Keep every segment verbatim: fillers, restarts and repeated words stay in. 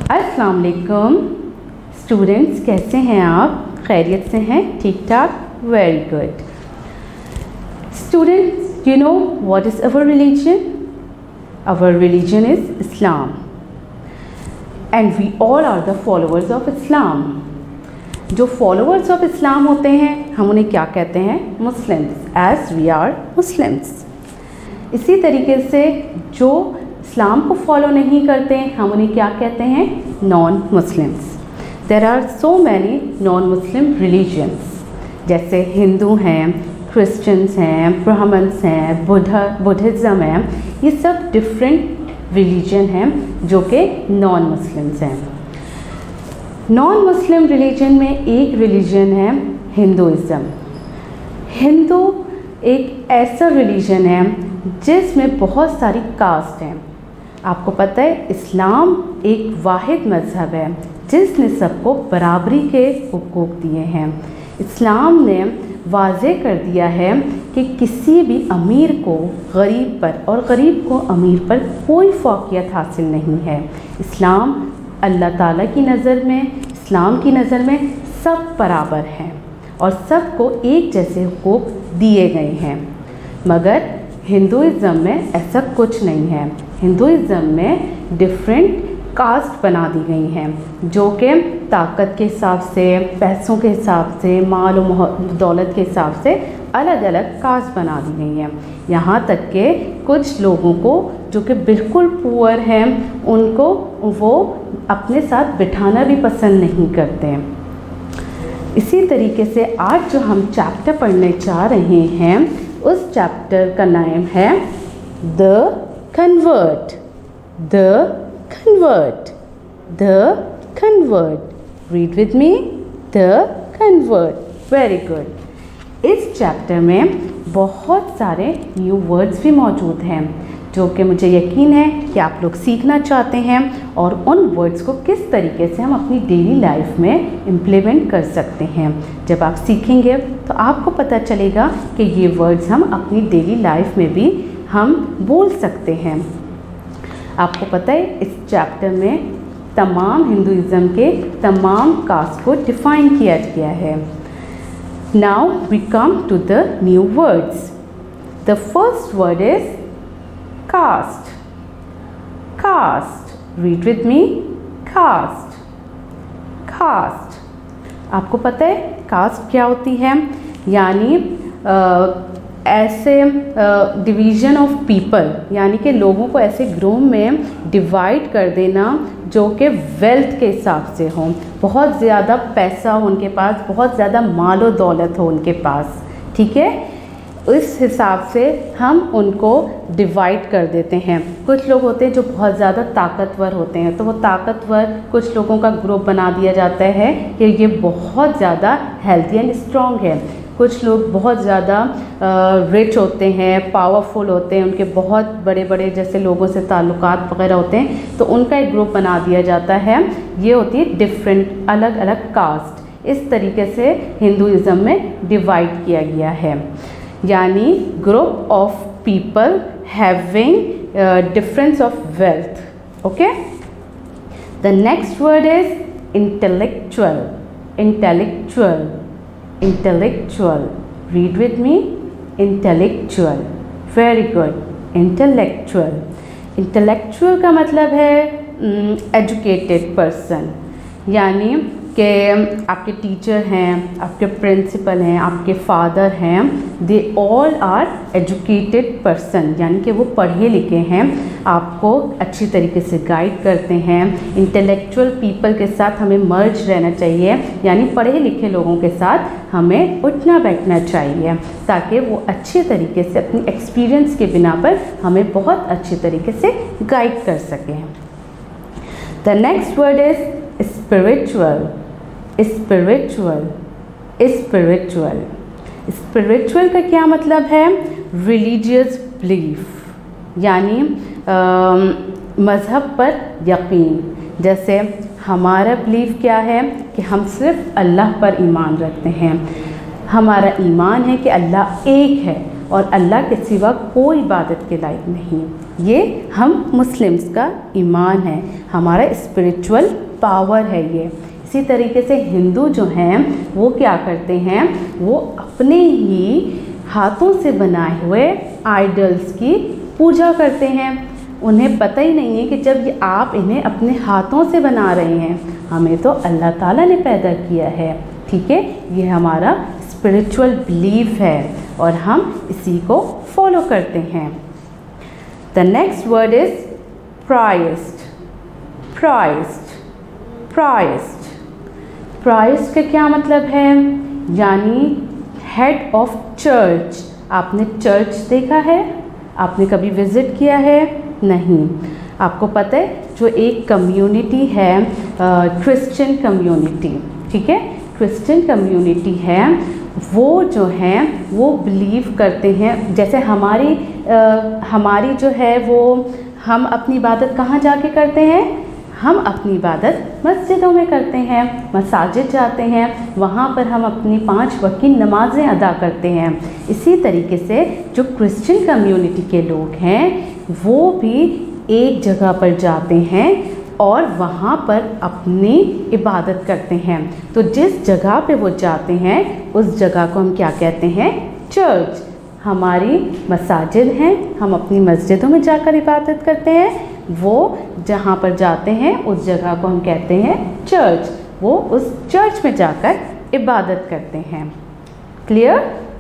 अस्सलाम वालेकुम स्टूडेंट्स, कैसे हैं आप? खैरियत से हैं? ठीक ठाक? Very good students, you know what is our religion? Our religion is Islam and we all are the followers of Islam. जो फॉलोअर्स ऑफ इस्लाम होते हैं हम उन्हें क्या कहते हैं? Muslims, as we are Muslims. इसी तरीके से जो इस्लाम को फॉलो नहीं करते हम उन्हें क्या कहते हैं? Non Muslims. There are so many non Muslim religions, जैसे हिंदू हैं, क्रिश्चियंस हैं, ब्राह्मण्स हैं, बुद्धा बुद्धिज़्म है। ये सब डिफरेंट रिलीजन हैं जो कि नॉन मुस्लिम्स हैं। नॉन मुस्लिम रिलीजन में एक रिलीजन है हिंदुइज़्म। हिंदू एक ऐसा रिलीजन है जिसमें बहुत सारी कास्ट हैं। आपको पता है इस्लाम एक वाहिद मज़हब है जिसने सबको बराबरी के हुकूक दिए हैं। इस्लाम ने वाज़े कर दिया है कि किसी भी अमीर को गरीब पर और गरीब को अमीर पर कोई फ़ौक़ियत हासिल नहीं है। इस्लाम अल्लाह ताला की नज़र में, इस्लाम की नज़र में सब बराबर हैं और सबको एक जैसे हुकूक दिए गए हैं। मगर हिंदुइज़्म में ऐसा कुछ नहीं है। हिंदुइज़्म में डिफरेंट कास्ट बना दी गई हैं जो कि ताकत के हिसाब से, पैसों के हिसाब से, माल और दौलत के हिसाब से अलग अलग कास्ट बना दी गई हैं। यहाँ तक कि कुछ लोगों को जो कि बिल्कुल पुअर हैं उनको वो अपने साथ बिठाना भी पसंद नहीं करते हैं। इसी तरीके से आज जो हम चैप्टर पढ़ने जा रहे हैं उस चैप्टर का नाम है the convert. The convert, the convert. Read with me, the convert. Very good. इस चैप्टर में बहुत सारे न्यू वर्ड्स भी मौजूद हैं जो कि मुझे यकीन है कि आप लोग सीखना चाहते हैं और उन वर्ड्स को किस तरीके से हम अपनी डेली लाइफ में इम्प्लीमेंट कर सकते हैं। जब आप सीखेंगे तो आपको पता चलेगा कि ये वर्ड्स हम अपनी डेली लाइफ में भी हम बोल सकते हैं। आपको पता है इस चैप्टर में तमाम हिंदुइज़्म के तमाम कास्ट को डिफ़ाइन किया गया है। Now we come to the new words. The first word is caste. Caste, read with me, caste. Caste, आपको पता है कास्ट क्या होती है? यानी आ, ऐसे डिवीज़न ऑफ पीपल, यानी कि लोगों को ऐसे ग्रुप में डिवाइड कर देना जो कि वेल्थ के हिसाब से हो, बहुत ज़्यादा पैसा हो उनके पास, बहुत ज़्यादा माल और दौलत हो उनके पास, ठीक है? इस हिसाब से हम उनको डिवाइड कर देते हैं। कुछ लोग होते हैं जो बहुत ज़्यादा ताकतवर होते हैं तो वो ताकतवर कुछ लोगों का ग्रुप बना दिया जाता है कि ये बहुत ज़्यादा हेल्थी एंड स्ट्रॉन्ग है। कुछ लोग बहुत ज़्यादा रिच होते हैं, पावरफुल होते हैं, उनके बहुत बड़े बड़े जैसे लोगों से ताल्लुकात वगैरह होते हैं तो उनका एक ग्रुप बना दिया जाता है। ये होती है डिफरेंट अलग अलग कास्ट। इस तरीके से हिंदुइज़्म में डिवाइड किया गया है, यानी group of people having difference of wealth. Okay, the next word is intellectual. Intellectual, intellectual. Read with me, intellectual. Very good, intellectual. Intellectual का मतलब है एजुकेटेड पर्सन, यानी कि आपके टीचर हैं, आपके प्रिंसिपल हैं, आपके फादर हैं, they all are educated person, यानी कि वो पढ़े लिखे हैं, आपको अच्छी तरीके से गाइड करते हैं। इंटेलेक्चुअल पीपल के साथ हमें मर्ज रहना चाहिए, यानी पढ़े लिखे लोगों के साथ हमें उठना बैठना चाहिए ताकि वो अच्छे तरीके से अपनी एक्सपीरियंस के बिना पर हमें बहुत अच्छे तरीके से गाइड कर सकें। The next word is spiritual. Spiritual, spiritual. Spiritual का क्या मतलब है? रिलीजियस बिलीफ, यानी मज़हब पर यकीन। जैसे हमारा बिलीफ क्या है कि हम सिर्फ अल्लाह पर ईमान रखते हैं। हमारा ईमान है कि अल्लाह एक है और अल्लाह के सिवा कोई इबादत के लायक नहीं। ये हम मुस्लिम्स का ईमान है, हमारा स्पिरिचुअल पावर है ये। इसी तरीके से हिंदू जो हैं वो क्या करते हैं, वो अपने ही हाथों से बनाए हुए आइडल्स की पूजा करते हैं। उन्हें पता ही नहीं है कि जब ये आप इन्हें अपने हाथों से बना रहे हैं, हमें तो अल्लाह ताला ने पैदा किया है, ठीक है। ये हमारा स्पिरिचुअल बिलीफ है और हम इसी को फॉलो करते हैं। The next word is priest. Priest priest priest का क्या मतलब है, यानी हेड ऑफ चर्च। आपने चर्च देखा है, आपने कभी विज़िट किया है? नहीं। आपको पता है जो एक कम्युनिटी है क्रिश्चियन कम्युनिटी, ठीक है, क्रिश्चियन कम्युनिटी है, वो जो हैं वो बिलीव करते हैं, जैसे हमारी आ, हमारी जो है वो हम अपनी इबादत कहाँ जाके करते हैं, हम अपनी इबादत मस्जिदों में करते हैं, मसाजिद जाते हैं, वहाँ पर हम अपनी पाँच वक्त की नमाज़ें अदा करते हैं। इसी तरीके से जो क्रिश्चियन कम्युनिटी के लोग हैं वो भी एक जगह पर जाते हैं और वहाँ पर अपनी इबादत करते हैं। तो जिस जगह पे वो जाते हैं उस जगह को हम क्या कहते हैं, चर्च। हमारी मसाजिद हैं, हम अपनी मस्जिदों में जाकर इबादत करते हैं, वो जहाँ पर जाते हैं उस जगह को हम कहते हैं चर्च। वो उस चर्च में जाकर इबादत करते हैं। Clear?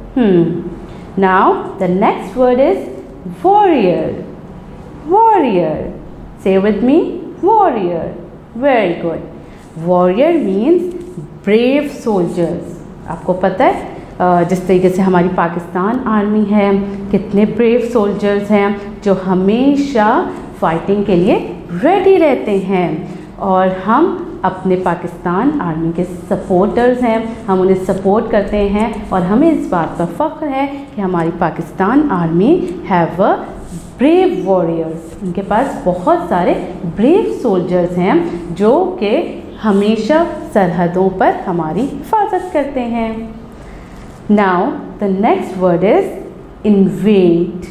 Hmm now the next word is warrior. Warrior, say with me, warrior. Very good. Warrior means brave soldiers. आपको पता है जिस तरीके से हमारी पाकिस्तान आर्मी है, कितने ब्रेव सोल्जर्स हैं जो हमेशा फाइटिंग के लिए रेडी रहते हैं, और हम अपने पाकिस्तान आर्मी के सपोर्टर्स हैं, हम उन्हें सपोर्ट करते हैं और हमें इस बात पर फ़ख्र है कि हमारी Pakistan army have a brave warriors. उनके पास बहुत सारे ब्रेव सोल्जर्स हैं जो कि हमेशा सरहदों पर हमारी हिफाजत करते हैं। Now the next word is invade.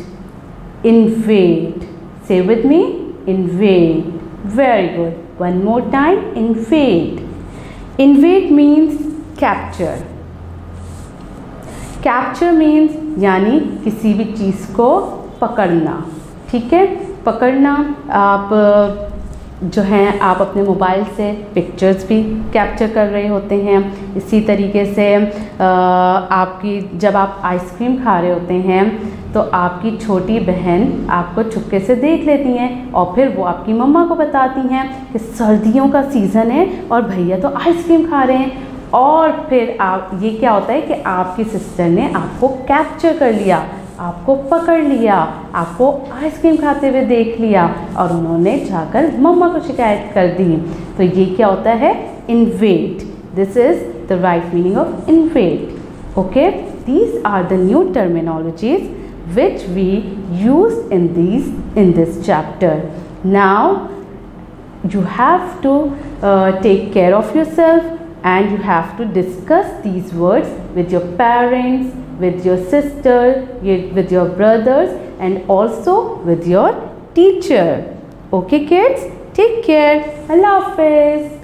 Invade, say with me, invade. Very good. One more time, invade. Invade means capture. Capture means यानी किसी भी चीज़ को पकड़ना, ठीक है। पकड़ना, आप जो हैं आप अपने मोबाइल से पिक्चर्स भी कैप्चर कर रहे होते हैं। इसी तरीके से आपकी जब आप आइसक्रीम खा रहे होते हैं तो आपकी छोटी बहन आपको चुपके से देख लेती हैं और फिर वो आपकी मम्मा को बताती हैं कि सर्दियों का सीज़न है और भैया तो आइसक्रीम खा रहे हैं, और फिर आप ये क्या होता है कि आपकी सिस्टर ने आपको कैप्चर कर लिया, आपको पकड़ लिया, आपको आइसक्रीम खाते हुए देख लिया और उन्होंने जाकर मम्मा को शिकायत कर दी। तो ये क्या होता है, invade. This is the right meaning of invade. Okay, these are the new terminologies which we used in these in this chapter. Now you have to uh, take care of yourself and you have to discuss these words with your parents, with your sister, with your brothers, and also with your teacher. Okay kids, take care. Allah Hafiz.